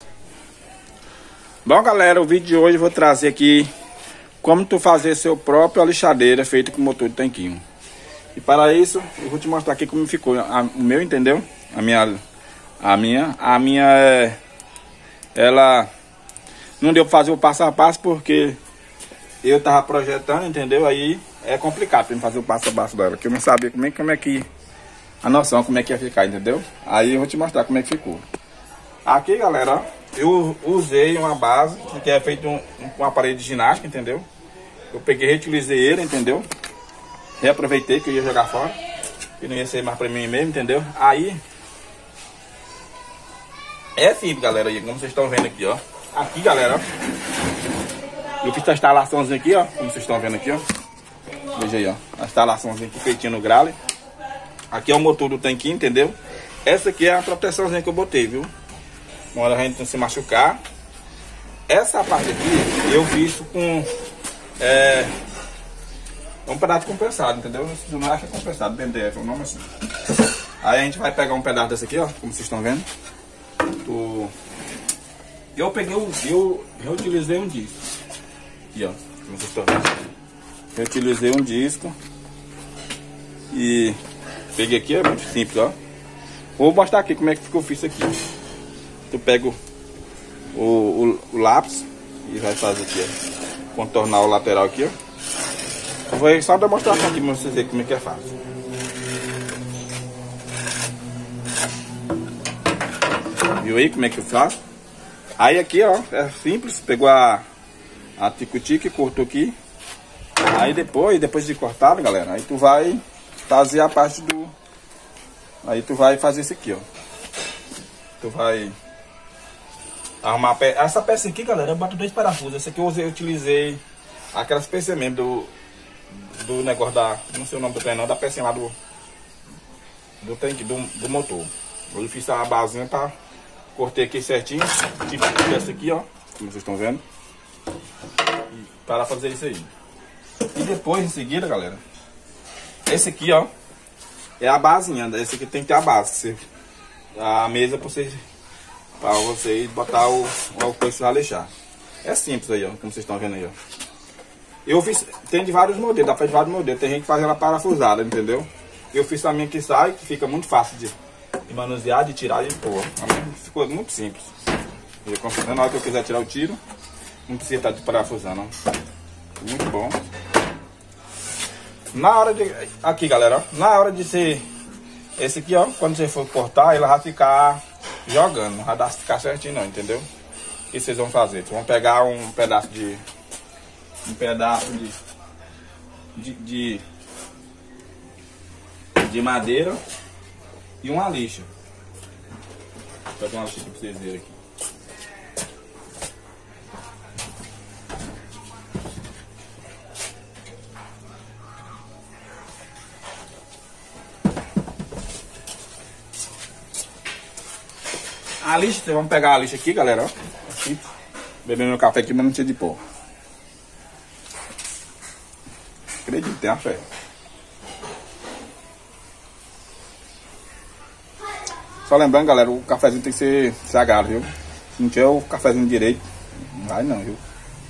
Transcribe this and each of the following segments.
Bom, galera, o vídeo de hoje eu vou trazer aqui como tu fazer seu próprio lixadeira feito com motor de tanquinho. E para isso, eu vou te mostrar aqui como ficou o meu, entendeu? A minha, ela não deu pra fazer o passo a passo porque eu tava projetando, entendeu? Aí é complicado pra mim fazer o passo a passo dela, que eu não sabia como é que a noção como é que ia ficar, entendeu? Aí eu vou te mostrar como é que ficou. Aqui, galera, ó, eu usei uma base que é feito com um aparelho de ginástica, entendeu? Eu peguei, reutilizei ele, entendeu? Reaproveitei que eu ia jogar fora, que não ia ser mais pra mim mesmo, entendeu? Aí é simples, galera, aí, como vocês estão vendo aqui, ó. Aqui, galera, ó, eu fiz a instalaçãozinha aqui, ó, como vocês estão vendo aqui, ó. Veja aí, ó, a instalaçãozinha aqui feitinha no grale. Aqui é o motor do tanquinho, entendeu? Essa aqui é a proteçãozinha que eu botei, viu? Uma hora a gente não se machucar. Essa parte aqui eu fiz com um pedaço compensado, entendeu? Não acha compensado, BDF, é o nome assim. Aí a gente vai pegar um pedaço desse aqui, ó, como vocês estão vendo. Eu peguei eu reutilizei um disco. Aqui, ó, como vocês estão vendo. Reutilizei um disco. E peguei aqui, é muito simples, ó. Vou mostrar aqui como é que ficou fiz isso aqui. Tu pega o lápis e vai fazer aqui, ó. Contornar o lateral aqui, ó. Eu vou só demonstrar aqui pra vocês verem como é que é fácil. Viu aí como é que eu faço? Aí aqui, ó, é simples. Pegou a tico-tico e cortou aqui. Aí depois de cortado, galera, aí tu vai fazer a parte do... Aí tu vai fazer isso aqui, ó. Tu vai arrumar a peça. Essa peça aqui, galera, eu boto 2 parafusos. Essa aqui eu utilizei aquelas peças mesmo do negócio da... Não sei o nome do trem não, da pecinha lá do tanque, do motor. Eu fiz a basinha, tá? Cortei aqui certinho. Tipo essa aqui, ó. Como vocês estão vendo. E para fazer isso aí. E depois, em seguida, galera, esse aqui, ó, é a basinha. Esse aqui tem que ter a base. A mesa pra vocês botar o coice pra lixar. É simples aí, ó, como vocês estão vendo aí, ó. Eu fiz, tem de vários modelos, dá pra de vários modelos. Tem gente que faz ela parafusada, entendeu? Eu fiz a minha que sai, que fica muito fácil de manusear, de tirar e pôr. Ficou muito simples. Na hora que eu quiser tirar o tiro, não precisa estar de parafusando, ó. Muito bom. Na hora de... Aqui, galera, ó, na hora de ser... Esse aqui, ó, quando você for cortar, ele vai ficar jogando. Não vai dar ficar certinho não, entendeu? O que vocês vão fazer? Vocês vão pegar um pedaço de... de madeira e uma lixa. Vou pegar uma lixa aqui pra vocês verem aqui. A lixa, vocês vão pegar a lixa aqui, galera, ó. Aqui, bebendo meu café aqui, mas não tinha de pôr. Acredito, tem a fé. Só lembrando, galera, o cafezinho tem que ser sagado, viu? Se não tiver o cafezinho direito, não vai não, viu?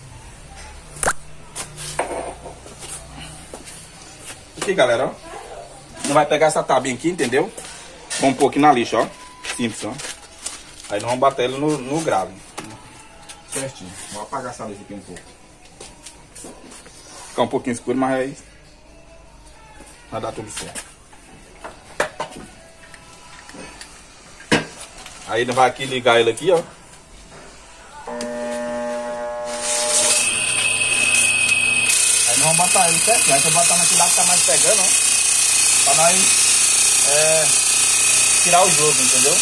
Aqui, galera, ó. Não vai pegar essa tabinha aqui, entendeu? Vamos pôr aqui na lixa, ó. Simples, ó. Aí nós vamos bater ele no grave. Certinho. Vou apagar essa luz aqui um pouco. Ficar um pouquinho escuro, mas aí vai dar tudo certo. Aí nós vai aqui ligar ele aqui, ó. Aí nós vamos botar ele certinho. Aí você botar naquele lado que tá mais pegando, ó. Pra nós tirar o jogo, entendeu?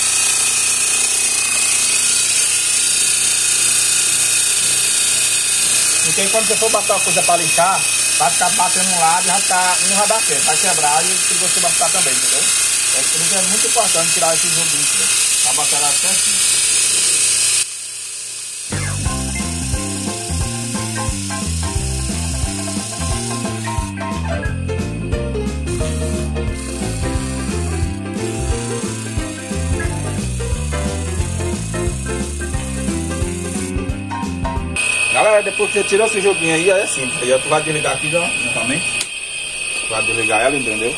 Porque quando você for botar uma coisa pra lixar, vai ficar batendo um lado e não vai dar certo, vai quebrar e você vai ficar também, entendeu? Por isso é muito importante tirar esse joguinho aqui, pra botar ela certinho. galera, depois que você tirou esse joguinho aí é simples. Aí tu vai desligar aqui, ó, novamente. Tu vai desligar ela, entendeu?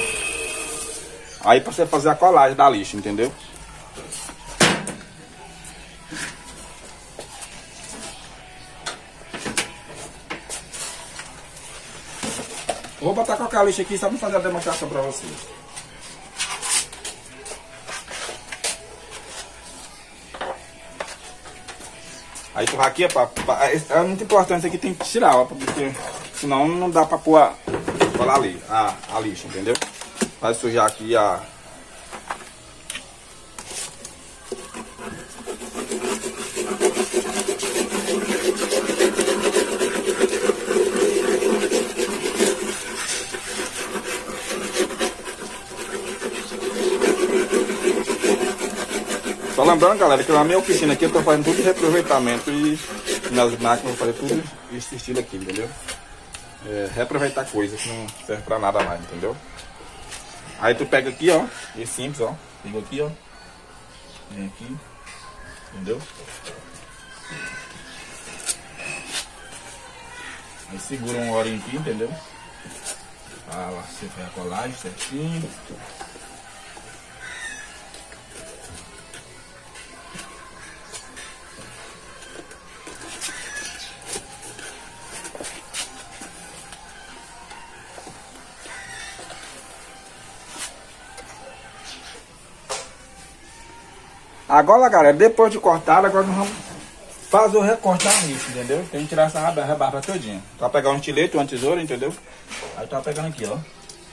Aí pra você fazer a colagem da lixa, entendeu? Vou botar qualquer lixa aqui só pra fazer a demonstração pra vocês. Aí tu vai aqui, é muito importante, isso aqui tem que tirar, ó, porque senão não dá pra pôr colar ali, a lixa, entendeu? Vai sujar aqui a... Só lembrando, galera, que na minha oficina aqui eu tô fazendo tudo de reaproveitamento e nas máquinas eu vou fazer tudo esse estilo aqui, entendeu? Reaproveitar coisa que não serve pra nada mais, entendeu? Aí tu pega aqui, ó, é simples, ó, liga aqui, ó, vem aqui, entendeu? Aí segura uma horinha aqui, entendeu? Lá você faz a colagem certinho. Agora, galera, depois de cortar, agora nós vamos fazer o recorte da lixa, entendeu? Tem que tirar essa rebarba todinha. Tu vai pegar um estilete, uma tesoura, entendeu? Aí tu vai pegando aqui, ó.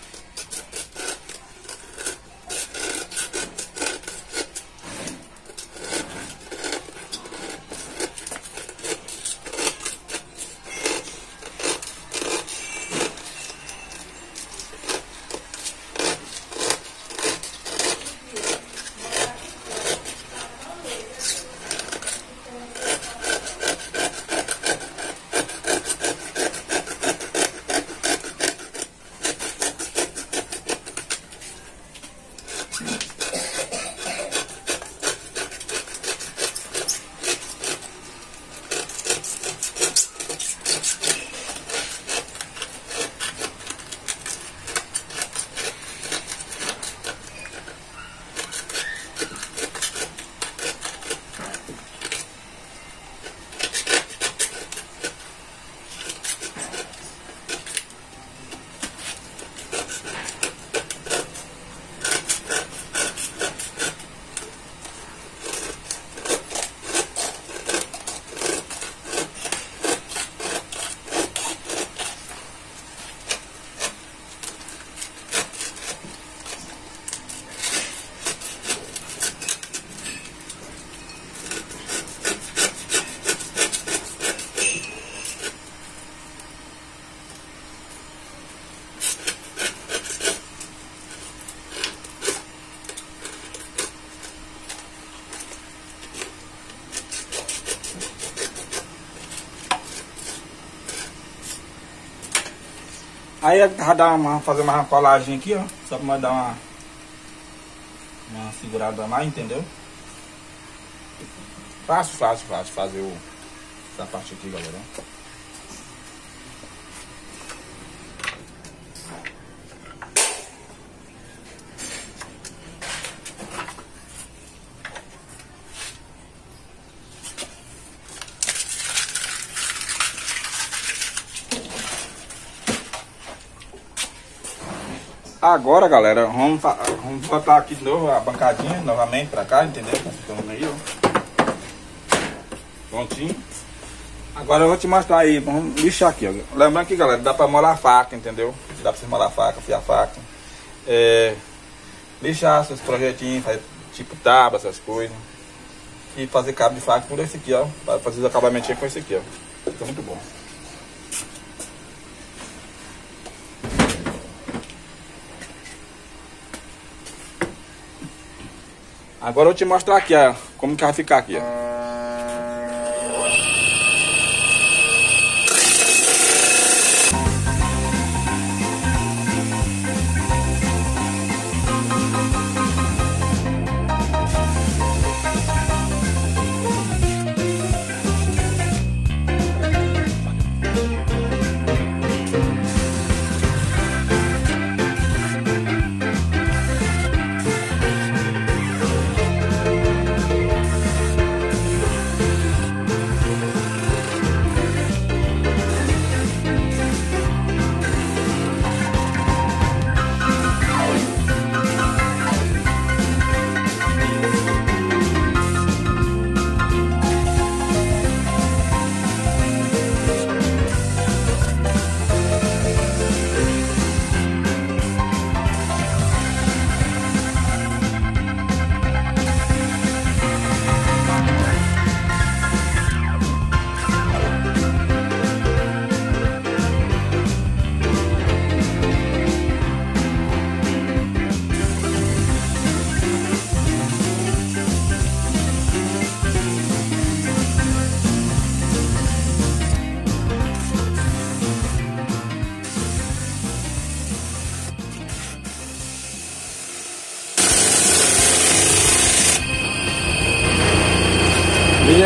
Aí vai dar fazer uma colagem aqui, ó. Só pra dar uma segurada a mais, entendeu? Fácil fazer essa parte aqui, galera. Agora, galera, vamos botar aqui de novo a bancadinha novamente pra cá, entendeu? Tá ficando aí, ó. Prontinho. Agora eu vou te mostrar aí, vamos lixar aqui, ó. Lembrando que, galera, dá pra molar a faca, entendeu? Dá pra você molar a faca, afiar a faca. Lixar seus projetinhos, fazer tipo tábua, essas coisas. E fazer cabo de faca por esse aqui, ó. Para fazer os acabamentos com esse aqui, ó. Fica muito bom. Agora eu vou te mostrar aqui, ó, como que vai ficar aqui, ó.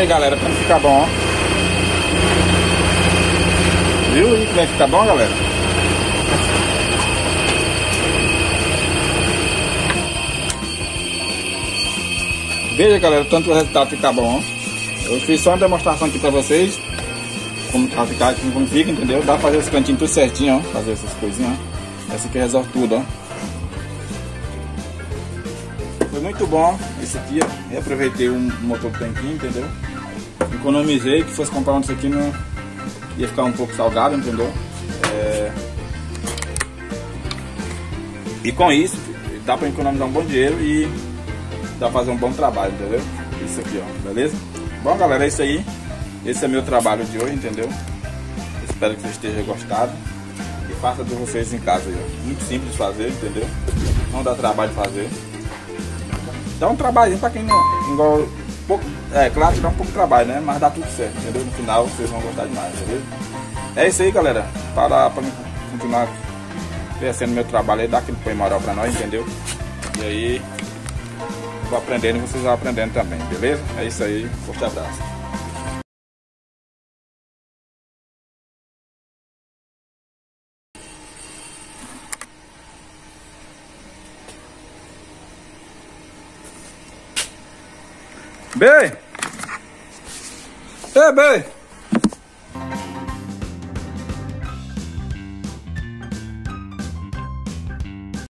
aí, galera, como fica bom, ó. Viu aí como é que fica bom, galera? Veja, galera, tanto o resultado fica bom, ó. Eu fiz só uma demonstração aqui pra vocês. Como tá ficar, como fica, entendeu? Dá pra fazer os cantinhos tudo certinho, ó. Fazer essas coisinhas, ó. Essa aqui resolve tudo, ó. Foi muito bom esse aqui, ó. Reaproveitei um motor do tanquinho, entendeu? Economizei, que fosse comprar um desse aqui não ia ficar um pouco salgado, entendeu? E com isso dá pra economizar um bom dinheiro e dá pra fazer um bom trabalho, entendeu? Isso aqui, ó, beleza? Bom, galera, é isso aí. Esse é meu trabalho de hoje, entendeu? Espero que vocês tenham gostado. E faça de vocês em casa aí, ó. Muito simples de fazer, entendeu? Não dá trabalho de fazer. Dá um trabalhinho pra quem não igual, pouco, claro que dá um pouco de trabalho, né? Mas dá tudo certo, entendeu? No final vocês vão gostar demais, beleza? É isso aí, galera. Para continuar crescendo meu trabalho aí, dá aquele põe moral pra nós, entendeu? E aí, vou aprendendo e vocês vão aprendendo também, beleza? É isso aí, forte abraço. Bem! Ei, bem!